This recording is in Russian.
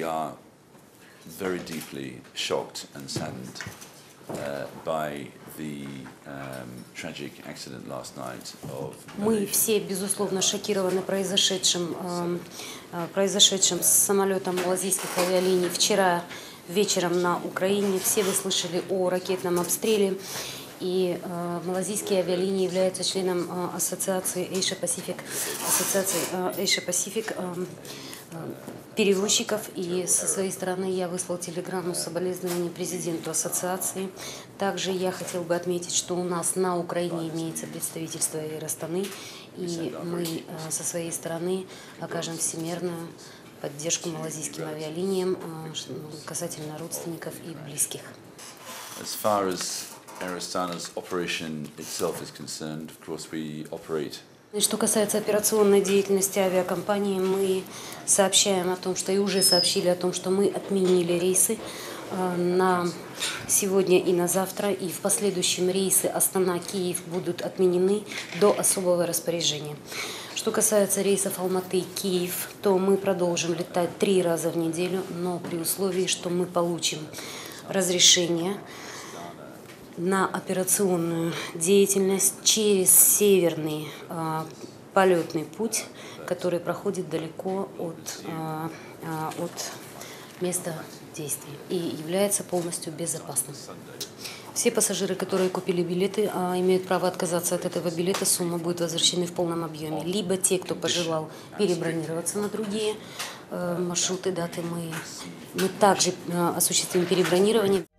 we are very deeply shocked and saddened by the tragic accident last night of. Мы все, безусловно, шокированы произошедшим с самолетом малазийских авиалиний вчера вечером на Украине. Все вы слышали о ракетном обстреле. И малазийские авиалинии являются членом ассоциации Asia Pacific перевозчиков. И со своей стороны я выслал телеграмму с соболезнованием президенту ассоциации. Также я хотел бы отметить, что у нас на Украине имеется представительство Air Astana, и мы со своей стороны окажем всемирную поддержку малазийским авиалиниям касательно родственников и близких. As far as Air Astana's operation itself is concerned, of course we operate. Что касается операционной деятельности авиакомпании, мы сообщаем о том, что и уже сообщили о том, что мы отменили рейсы на сегодня и на завтра, и в последующем рейсы Астана-Киев будут отменены до особого распоряжения. Что касается рейсов Алматы-Киев, то мы продолжим летать 3 раза в неделю, но при условии, что мы получим разрешение на операционную деятельность через северный полетный путь, который проходит далеко от места действий и является полностью безопасным. Все пассажиры, которые купили билеты, имеют право отказаться от этого билета, сумма будет возвращена в полном объеме. Либо те, кто пожелал перебронироваться на другие маршруты, даты, мы также осуществим перебронирование.